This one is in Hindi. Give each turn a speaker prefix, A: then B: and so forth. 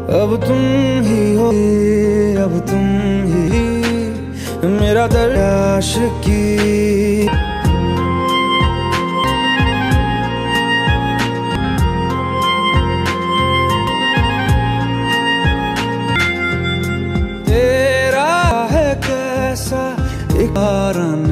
A: अब तुम ही हो, अब तुम ही मेरा दर्द आशिकी। तेरा है कैसा एक